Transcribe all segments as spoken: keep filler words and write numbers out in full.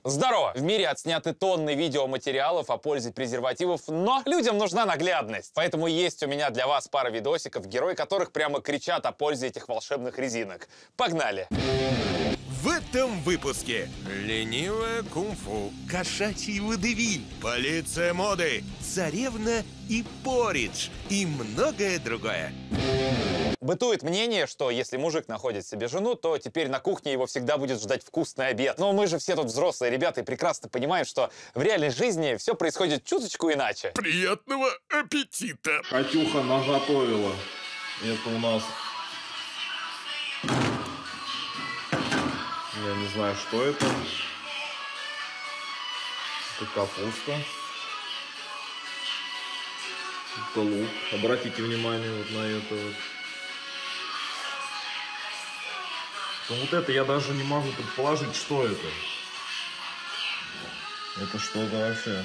Здорово! В мире отсняты тонны видеоматериалов о пользе презервативов, но людям нужна наглядность. Поэтому есть у меня для вас пара видосиков, герои которых прямо кричат о пользе этих волшебных резинок. Погнали! В этом выпуске ленивая кунг-фу, кошачий водевиль, полиция моды, царевна и поридж и многое другое. Бытует мнение, что если мужик находит себе жену, то теперь на кухне его всегда будет ждать вкусный обед. Но мы же все тут взрослые ребята и прекрасно понимаем, что в реальной жизни все происходит чуточку иначе. Приятного аппетита! Катюха наготовила. Это у нас... Я не знаю, что это. Это капуста. Это лук. Обратите внимание вот на это вот. Ну, вот это я даже не могу предположить, что это. Это что-то вообще.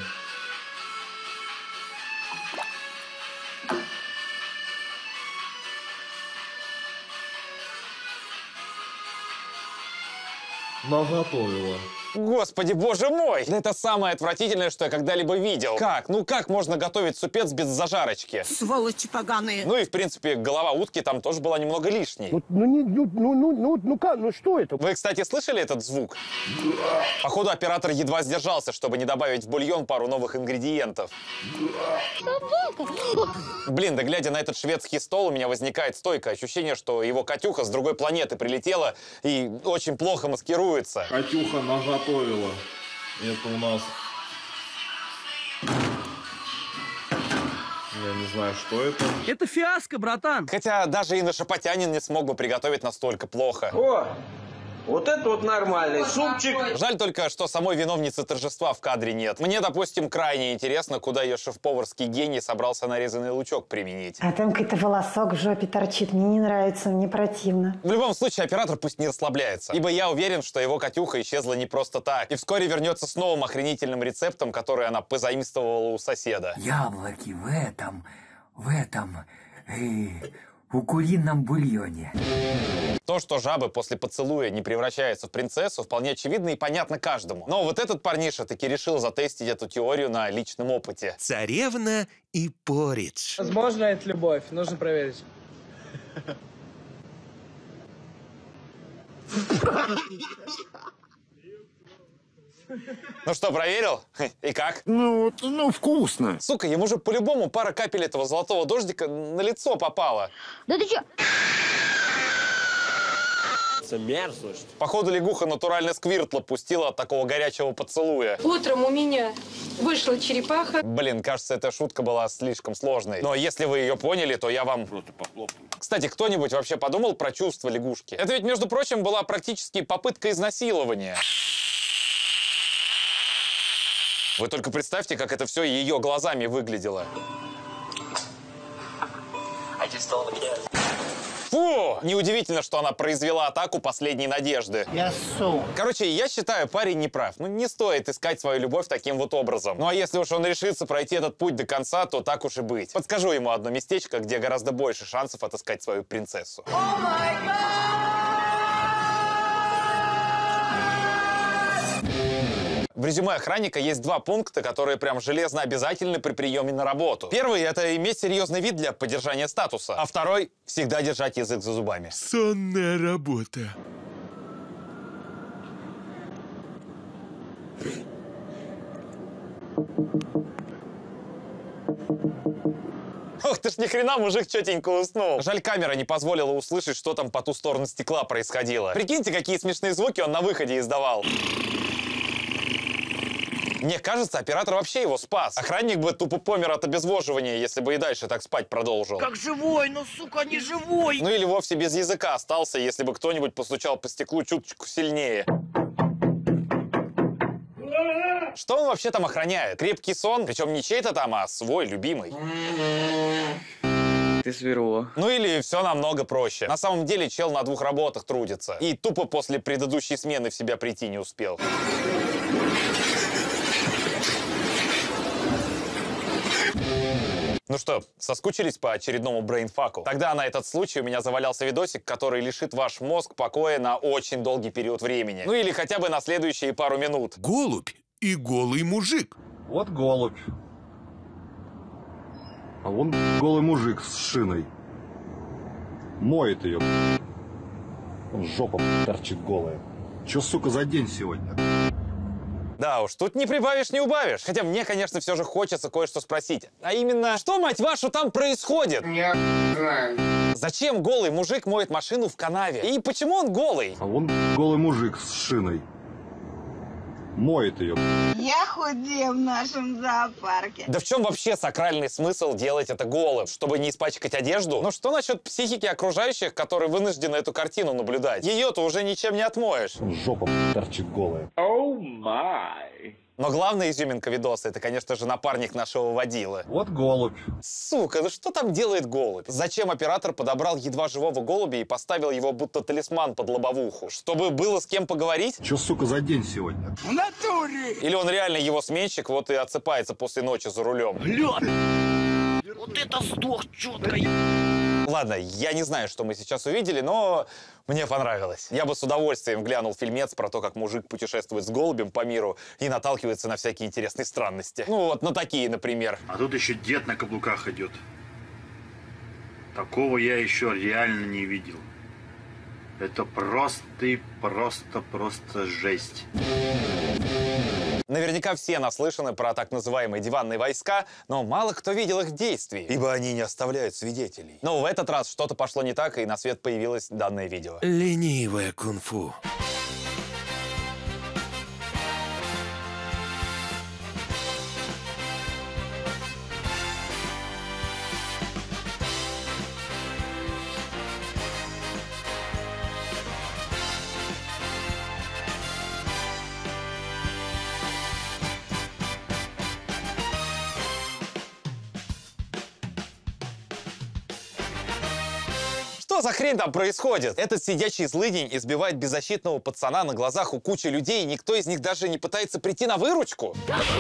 Наготовила. Господи, боже мой! Да это самое отвратительное, что я когда-либо видел. Как? Ну как можно готовить супец без зажарочки? Сволочи поганые. Ну и в принципе голова утки там тоже была немного лишней. Ну, ну, не, ну, ну, ну, ну, ну как, ну что это? Вы, кстати, слышали этот звук? Походу, оператор едва сдержался, чтобы не добавить в бульон пару новых ингредиентов. Блин, да глядя на этот шведский стол, у меня возникает стойкое ощущение, что его Катюха с другой планеты прилетела и очень плохо маскируется. Катюха наготовила. Это у нас... Я не знаю, что это. Это фиаско, братан. Хотя даже и Шапотянин не смог бы приготовить настолько плохо. О, вот это вот нормальный супчик. Жаль только, что самой виновницы торжества в кадре нет. Мне, допустим, крайне интересно, куда ее шеф-поварский гений собрался нарезанный лучок применить. А там какой-то волосок в жопе торчит. Мне не нравится, мне противно. В любом случае, оператор пусть не расслабляется. Ибо я уверен, что его Катюха исчезла не просто так. И вскоре вернется с новым охренительным рецептом, который она позаимствовала у соседа. Яблоки в этом, в этом, э, у курином бульоне. То, что жабы после поцелуя не превращаются в принцессу, вполне очевидно и понятно каждому. Но вот этот парниша таки решил затестить эту теорию на личном опыте. Царевна и поридж. Возможно, это любовь. Нужно проверить. Ну что, проверил? И как? Ну, ну, вкусно. Сука, ему же по-любому пара капель этого золотого дождика на лицо попала. Да ты чё? Мерзость. Походу, лягуха натурально сквиртла пустила от такого горячего поцелуя. Утром у меня вышла черепаха. Блин, кажется, эта шутка была слишком сложной. Но если вы ее поняли, то я вам... Просто похлопаю. Кстати, кто-нибудь вообще подумал про чувства лягушки? Это ведь, между прочим, была практически попытка изнасилования. Вы только представьте, как это все ее глазами выглядело. Фу! Неудивительно, что она произвела атаку последней надежды. Ясу. Короче, я считаю, парень не прав. Ну, не стоит искать свою любовь таким вот образом. Ну, а если уж он решится пройти этот путь до конца, то так уж и быть. Подскажу ему одно местечко, где гораздо больше шансов отыскать свою принцессу. В резюме охранника есть два пункта, которые прям железно обязательны при приеме на работу. Первый — это иметь серьезный вид для поддержания статуса. А второй — всегда держать язык за зубами. Сонная работа. Ох ты ж, ни хрена, мужик четенько уснул. Жаль, камера не позволила услышать, что там по ту сторону стекла происходило. Прикиньте, какие смешные звуки он на выходе издавал. Мне кажется, оператор вообще его спас. Охранник бы тупо помер от обезвоживания, если бы и дальше так спать продолжил. Как живой, ну, сука, не живой. Ну или вовсе без языка остался, если бы кто-нибудь постучал по стеклу чуточку сильнее. Что он вообще там охраняет? Крепкий сон? Причем не чей-то там, а свой, любимый. Ты сверло. Ну или все намного проще. На самом деле чел на двух работах трудится. И тупо после предыдущей смены в себя прийти не успел. Ну что, соскучились по очередному брейнфаку? Тогда на этот случай у меня завалялся видосик, который лишит ваш мозг покоя на очень долгий период времени. Ну или хотя бы на следующие пару минут. Голубь и голый мужик. Вот голубь. А вон голый мужик с шиной. Моет ее. Жопа торчит голая. Че, сука, за день сегодня? Да уж, тут не прибавишь, не убавишь. Хотя мне, конечно, все же хочется кое-что спросить. А именно, что, мать вашу, там происходит? Я знаю. Зачем голый мужик моет машину в канаве? И почему он голый? А вон голый мужик с шиной. Моет ее. Я худею в нашем зоопарке. Да в чем вообще сакральный смысл делать это голым? Чтобы не испачкать одежду? Ну что насчет психики окружающих, которые вынуждены эту картину наблюдать? Ее-то уже ничем не отмоешь. Жопа торчит голая. Оу май. Но главная изюминка видоса — это, конечно же, напарник нашего водилы. Вот голубь. Сука, ну что там делает голубь? Зачем оператор подобрал едва живого голубя и поставил его будто талисман под лобовуху? Чтобы было с кем поговорить? Че, сука, за день сегодня? В натуре! Или он реально его сменщик, вот и отсыпается после ночи за рулем? Лед! Вот это сдох четко! Ладно, я не знаю, что мы сейчас увидели, но мне понравилось. Я бы с удовольствием глянул фильмец про то, как мужик путешествует с голубем по миру и наталкивается на всякие интересные странности. Ну вот на такие, например. А тут еще дед на каблуках идет. Такого я еще реально не видел. Это просто и просто-просто жесть. Наверняка все наслышаны про так называемые диванные войска, но мало кто видел их в действии, ибо они не оставляют свидетелей. Но в этот раз что-то пошло не так, и на свет появилось данное видео. Ленивое кунг-фу. Что за хрень там происходит? Этот сидячий злыдень избивает беззащитного пацана на глазах у кучи людей, и никто из них даже не пытается прийти на выручку.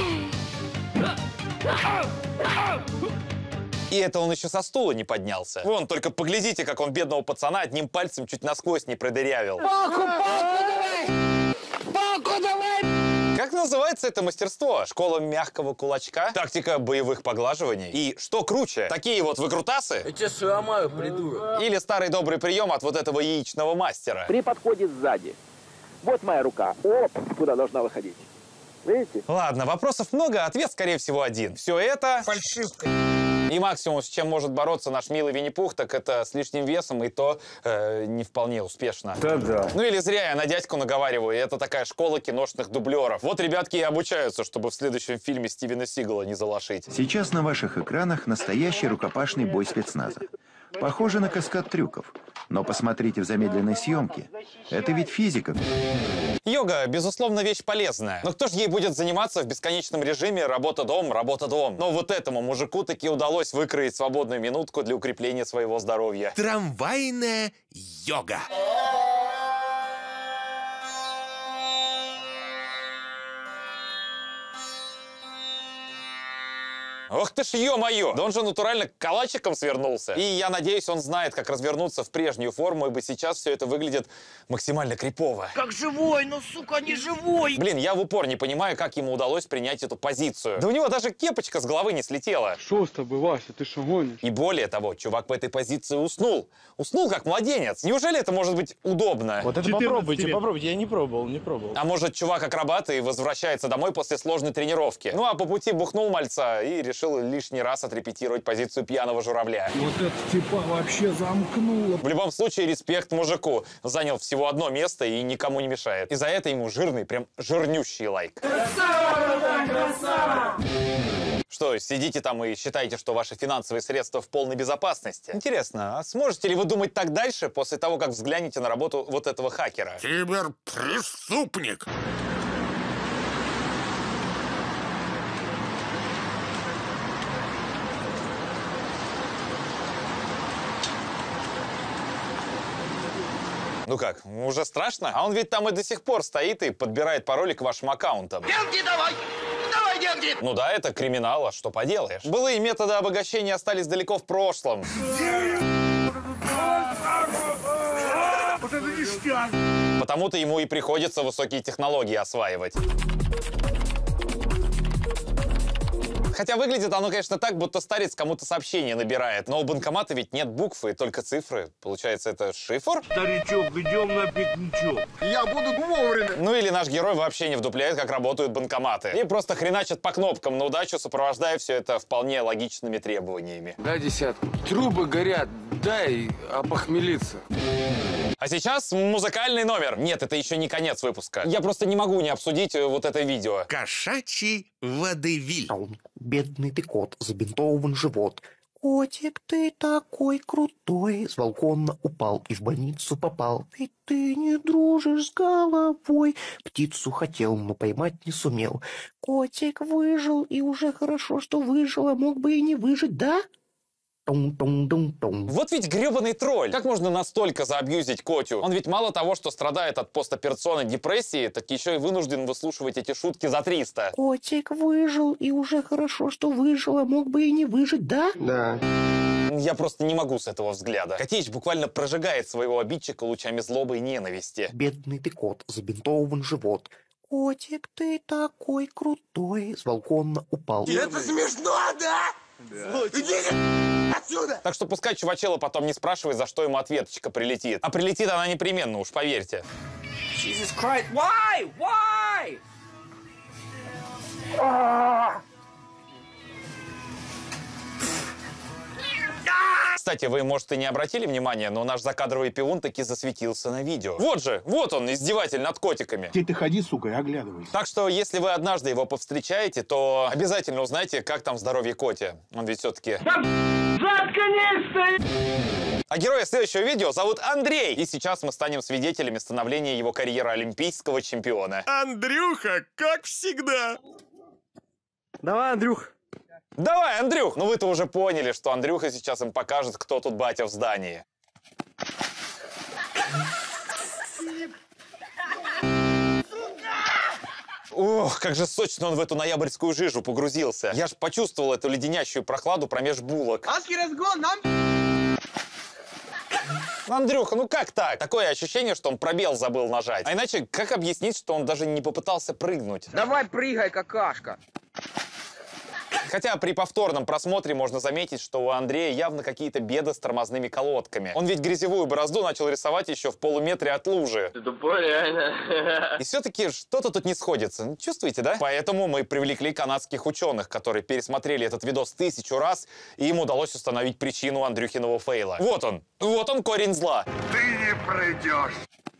И это он еще со стула не поднялся. Вон, только поглядите, как он бедного пацана одним пальцем чуть насквозь не продырявил. Палку, палку давай! Палку давай! Как называется это мастерство? Школа мягкого кулачка? Тактика боевых поглаживаний? И что круче? Такие вот выкрутасы? Я тебя сломаю, придурок. Или старый добрый прием от вот этого яичного мастера? При подходе сзади. Вот моя рука. Оп, куда должна выходить. Видите? Ладно, вопросов много, ответ, скорее всего, один. Все это... Фальшивка. И максимум, с чем может бороться наш милый Винни-Пух, так это с лишним весом, и то э, не вполне успешно. Да-да. Ну или зря я на дядьку наговариваю, это такая школа киношных дублеров. Вот ребятки и обучаются, чтобы в следующем фильме Стивена Сигала не залошить. Сейчас на ваших экранах настоящий рукопашный бой спецназа. Похоже на каскад трюков. Но посмотрите в замедленной съемке. Это ведь физика. Йога, безусловно, вещь полезная. Но кто же ей будет заниматься в бесконечном режиме работа-дом, работа-дом? Но вот этому мужику таки удалось выкроить свободную минутку для укрепления своего здоровья. Трамвайная йога. Ох ты ж, ё-моё! Да он же натурально калачиком свернулся. И я надеюсь, он знает, как развернуться в прежнюю форму, ибо сейчас все это выглядит максимально крипово. Как живой, ну, сука, не живой! Блин, я в упор не понимаю, как ему удалось принять эту позицию. Да у него даже кепочка с головы не слетела. Что с тобой, Вася, ты что гонишь? И более того, чувак в этой позиции уснул. Уснул как младенец. Неужели это может быть удобно? Вот это попробуйте, попробуйте. Я не пробовал, не пробовал. А может, чувак акробат и возвращается домой после сложной тренировки. Ну а по пути бухнул мальца и решил лишний раз отрепетировать позицию пьяного журавля. Вот это типа вообще замкнуло. В любом случае, респект мужику. Занял всего одно место и никому не мешает. И за это ему жирный, прям жирнющий лайк. Красава, братан, красава! Что, сидите там и считаете, что ваши финансовые средства в полной безопасности? Интересно, а сможете ли вы думать так дальше, после того, как взглянете на работу вот этого хакера? Киберпреступник. Ну как, уже страшно? А он ведь там и до сих пор стоит и подбирает пароли к вашим аккаунтам. Деньги давай! Давай деньги! Ну да, это криминал, а что поделаешь? Былые методы обогащения остались далеко в прошлом. Потому-то ему и приходится высокие технологии осваивать. Хотя выглядит оно, конечно, так, будто старец кому-то сообщение набирает. Но у банкомата ведь нет букв и только цифры. Получается, это шифр? Старичок, идем на пикничок. Я буду вовремя. Ну или наш герой вообще не вдупляет, как работают банкоматы. И просто хреначат по кнопкам на удачу, сопровождая все это вполне логичными требованиями. Дай десятку. Трубы горят, дай опохмелиться. А сейчас музыкальный номер. Нет, это еще не конец выпуска. Я просто не могу не обсудить вот это видео. Кошачий водевиль. Бедный ты кот, забинтован живот. Котик, ты такой крутой. С балкона упал и в больницу попал. Ведь ты не дружишь с головой. Птицу хотел, но поймать не сумел. Котик выжил, и уже хорошо, что выжил, а мог бы и не выжить, да? Тум-тум-тум-тум. Вот ведь гребаный тролль. Как можно настолько заабьюзить Котю? Он ведь мало того, что страдает от постоперационной депрессии, так еще и вынужден выслушивать эти шутки за триста. Котик выжил, и уже хорошо, что выжил, а мог бы и не выжить, да? Да. Я просто не могу с этого взгляда. Котеич буквально прожигает своего обидчика лучами злобы и ненависти. Бедный ты кот, забинтован живот. Котик, ты такой крутой. С балкона упал. Это смешно, да? Да. Идите отсюда! Так что пускай чувачела потом не спрашивает, за что ему ответочка прилетит. А прилетит она непременно, уж поверьте. Jesus Christ, why? Why? Кстати, вы, может, и не обратили внимания, но наш закадровый пивун таки засветился на видео. Вот же, вот он, издеватель над котиками. Где ты ходи, сука, и оглядывайся. Так что, если вы однажды его повстречаете, то обязательно узнайте, как там здоровье Коти. Он ведь все-таки... А героя следующего видео зовут Андрей. И сейчас мы станем свидетелями становления его карьеры олимпийского чемпиона. Андрюха, как всегда. Давай, Андрюх. Давай, Андрюх! Ну вы-то уже поняли, что Андрюха сейчас им покажет, кто тут батя в здании. Ох, как же сочно он в эту ноябрьскую жижу погрузился. Я ж почувствовал эту леденящую прохладу промеж булок. Адский разгон, нам... Андрюха, ну как так? Такое ощущение, что он пробел забыл нажать. А иначе, как объяснить, что он даже не попытался прыгнуть? Давай прыгай, какашка. Хотя при повторном просмотре можно заметить, что у Андрея явно какие-то беды с тормозными колодками. Он ведь грязевую борозду начал рисовать еще в полуметре от лужи. Ты тупой, реально. И все-таки что-то тут не сходится. Чувствуете, да? Поэтому мы привлекли канадских ученых, которые пересмотрели этот видос тысячу раз, и им удалось установить причину Андрюхиного фейла. Вот он. Вот он, корень зла. Ты не пройдешь.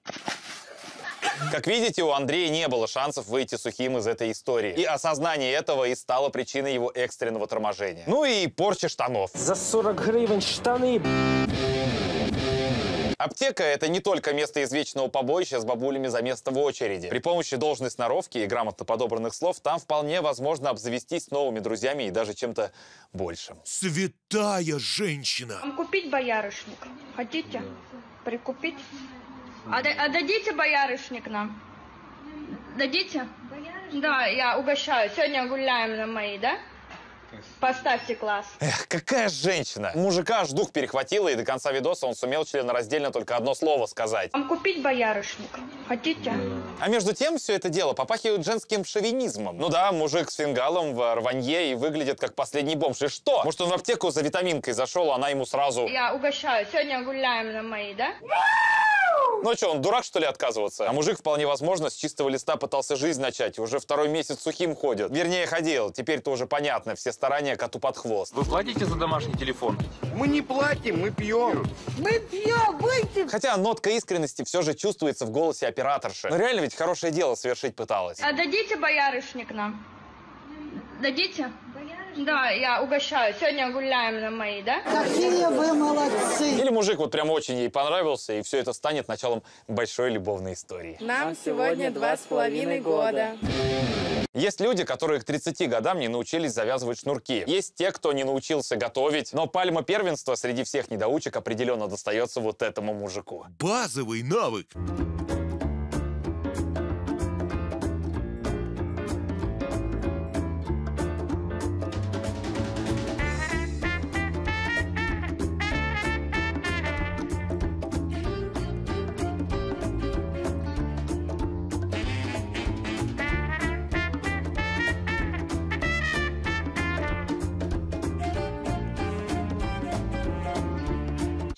Как видите, у Андрея не было шансов выйти сухим из этой истории. И осознание этого и стало причиной его экстренного торможения. Ну и порчи штанов. За сорок гривен штаны. Аптека — это не только место извечного побоища с бабулями за место в очереди. При помощи должной сноровки и грамотно подобранных слов там вполне возможно обзавестись новыми друзьями и даже чем-то большим. Святая женщина. Вам купить боярышник? Хотите? Прикупить? А, а дадите боярышник нам? Дадите? Боярышник? Да, я угощаю. Сегодня гуляем на мои, да? Поставьте класс. Эх, какая женщина! Мужика аж дух перехватило, и до конца видоса он сумел членораздельно только одно слово сказать. Вам купить боярышник? Хотите? А между тем, все это дело попахивает женским шовинизмом. Ну да, мужик с фингалом в рванье и выглядит как последний бомж. И что? Может, он в аптеку за витаминкой зашел, а она ему сразу... Я угощаю. Сегодня гуляем на мои, да? Ну что, он дурак, что ли, отказываться? А мужик, вполне возможно, с чистого листа пытался жизнь начать, и уже второй месяц сухим ходит. Вернее, ходил. Теперь-то уже понятно, все старания коту под хвост. Вы платите за домашний телефон? Мы не платим, мы пьем. Мы пьем, выйдем. Хотя нотка искренности все же чувствуется в голосе операторши. Но реально ведь хорошее дело совершить пыталась. А дадите боярышник нам? Дадите? Да, я угощаю. Сегодня гуляем на мои, да? Какие вы молодцы. Или мужик вот прям очень ей понравился, и все это станет началом большой любовной истории. Нам сегодня два с половиной года. Есть люди, которые к тридцати годам не научились завязывать шнурки. Есть те, кто не научился готовить. Но пальма первенства среди всех недоучек определенно достается вот этому мужику. Базовый навык.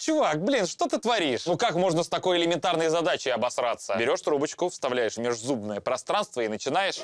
Чувак, блин, что ты творишь? Ну как можно с такой элементарной задачей обосраться? Берешь трубочку, вставляешь в межзубное пространство и начинаешь...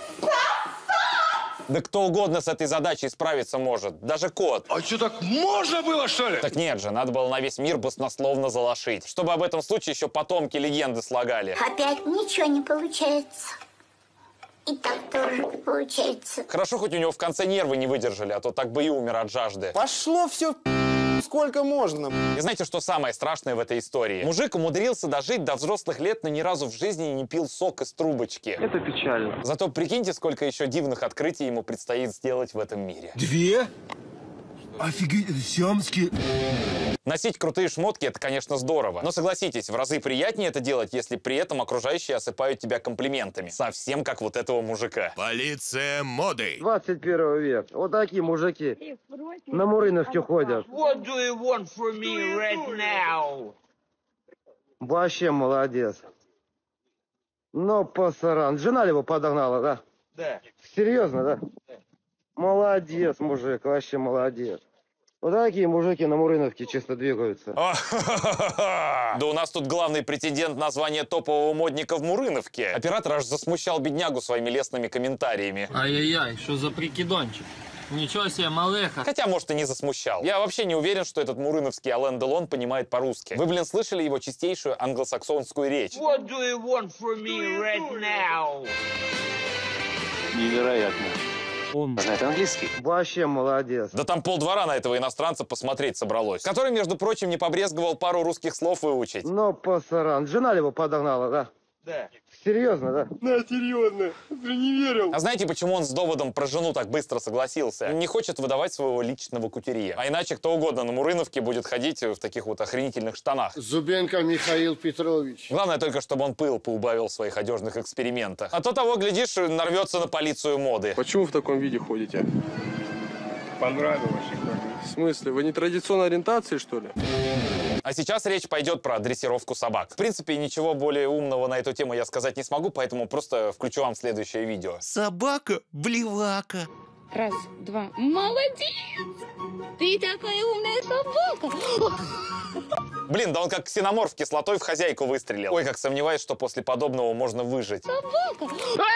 Да кто угодно с этой задачей справиться может, даже кот. А что, так можно было, что ли? Так нет же, надо было на весь мир баснословно залошить, чтобы об этом случае еще потомки легенды слагали. Опять ничего не получается. И так тоже не получается. Хорошо, хоть у него в конце нервы не выдержали, а то так бы и умер от жажды. Пошло все сколько можно. И знаете, что самое страшное в этой истории? Мужик умудрился дожить до взрослых лет, но ни разу в жизни не пил сок из трубочки. Это печально. Зато прикиньте, сколько еще дивных открытий ему предстоит сделать в этом мире. Две? Офигеть, это сиамские. Носить крутые шмотки — это, конечно, здорово. Но согласитесь, в разы приятнее это делать, если при этом окружающие осыпают тебя комплиментами. Совсем как вот этого мужика. Полиция моды. двадцать первый век. Вот такие мужики на Мурыновке ходят. What do you want from me right now? Вообще молодец. Но пасаран. Жена его подогнала, да? Да. Серьезно, да? Молодец, мужик, вообще молодец. Вот такие мужики на Мурыновке чисто двигаются. Да у нас тут главный претендент на звание топового модника в Мурыновке. Оператор аж засмущал беднягу своими лестными комментариями. Ай-яй-яй, что за прикидончик? Ничего себе, малеха. Хотя, может, и не засмущал. Я вообще не уверен, что этот мурыновский Ален Делон понимает по-русски. Вы, блин, слышали его чистейшую англосаксонскую речь? What do you want from me right now? Невероятно. Он знает английский. Вообще молодец. Да там полдвора на этого иностранца посмотреть собралось. Который, между прочим, не побрезговал пару русских слов выучить. Но пасаран. Жена его подогнала, да? Да. Серьезно, да? Да, серьезно. Ты не верил. А знаете, почему он с доводом про жену так быстро согласился? Он не хочет выдавать своего личного кутюрье. А иначе кто угодно на Мурыновке будет ходить в таких вот охренительных штанах. Зубенко Михаил Петрович. Главное только, чтобы он пыл поубавил в своих одежных экспериментах. А то того, глядишь, нарвется на полицию моды. Почему в таком виде ходите? Понравилось. В смысле, вы не традиционной ориентации, что ли? А сейчас речь пойдет про дрессировку собак. В принципе, ничего более умного на эту тему я сказать не смогу, поэтому просто включу вам следующее видео. Собака-блевака. Раз, два. Молодец! Ты такая умная собака! Блин, да он как ксеноморф кислотой в хозяйку выстрелил. Ой, как сомневаюсь, что после подобного можно выжить. Собака!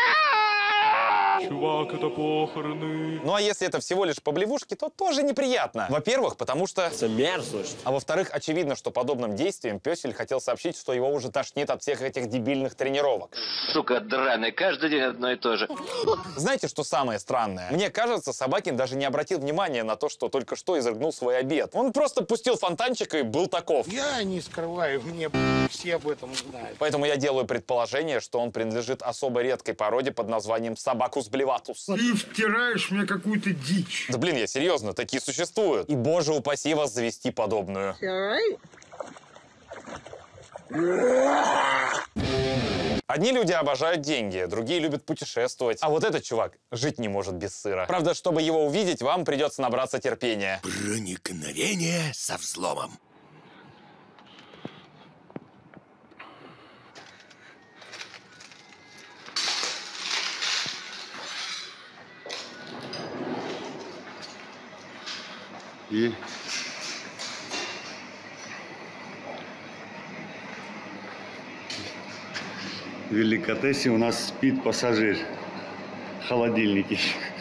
Чувак, это похороны. Ну а если это всего лишь поблевушки, то тоже неприятно. Во-первых, потому что... Это мерзость. А во-вторых, очевидно, что подобным действием пёсель хотел сообщить, что его уже тошнит от всех этих дебильных тренировок. Сука драная, каждый день одно и то же. Знаете, что самое странное? Мне кажется, Собакин даже не обратил внимания на то, что только что изрыгнул свой обед. Он просто пустил фонтанчик и был таков. Я не скрываю, мне все об этом знают. Поэтому я делаю предположение, что он принадлежит особо редкой породе под названием собакус блеватус. Ты втираешь мне какую-то дичь. Да блин, я серьезно, такие существуют. И боже упаси вас завести подобную. Одни люди обожают деньги, другие любят путешествовать. А вот этот чувак жить не может без сыра. Правда, чтобы его увидеть, вам придется набраться терпения. Проникновение со взломом. И в деликатесе у нас спит пассажир в холодильнике.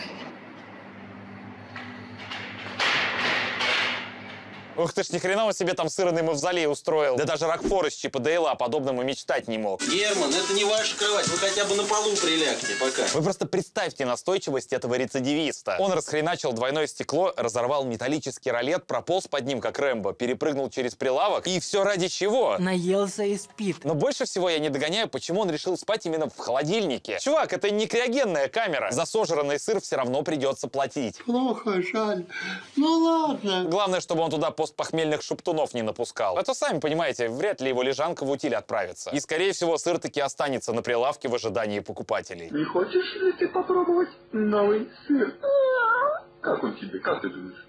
Ух ты ж, ни хрена он себе там сырный мавзолей устроил. Да даже Рокфор из Чипа Дейла о подобном и мечтать не мог. Герман, это не ваша кровать, вы хотя бы на полу прилягте пока. Вы просто представьте настойчивость этого рецидивиста. Он расхреначил двойное стекло, разорвал металлический ролет, прополз под ним, как Рэмбо, перепрыгнул через прилавок. И все ради чего? Наелся и спит. Но больше всего я не догоняю, почему он решил спать именно в холодильнике. Чувак, это не криогенная камера. За сожранный сыр все равно придется платить. Плохо, жаль. Ну ладно. Главное, чтобы он туда постпохмельных шептунов не напускал. А то, сами понимаете, вряд ли его лежанка в утиль отправится. И, скорее всего, сыр таки останется на прилавке в ожидании покупателей. Не хочешь ли ты попробовать новый сыр? Как он тебе? Как ты думаешь?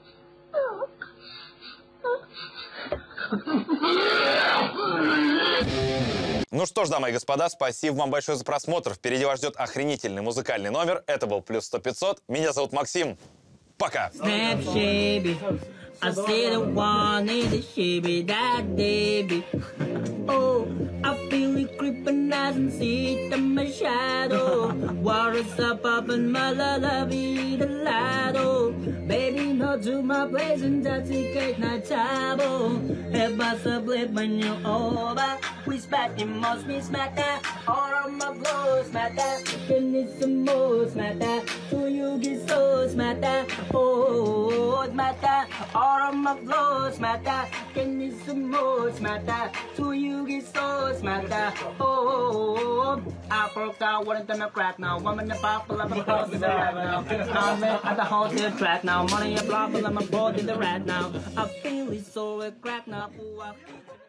Ну что ж, дамы и господа, спасибо вам большое за просмотр. Впереди вас ждет охренительный музыкальный номер. Это был Плюс сто пятьсот. Меня зовут Максим. Пока! Snap, baby. I said I wanted to ship it that baby. Oh, I feel it creeping as and sit in my shadow. Water's up up in my lullaby, the lado. Baby, no to my place and that's a great night table. If I sublet when you're over, we spat in most me smack that. All of my blows, smack that. Can need some more, smack that. So you get so smack that. Oh, smack that. All of my blows, smack that. Can need some more, smack that. So you get so smack that. Oh, I broke out, what done a crack now. Woman in the bottle, I'm a boss in the rat now. I'm at the hotel track now. Money a block, I'm a board in the rat now. I feel it so a crack now. Ooh, I feel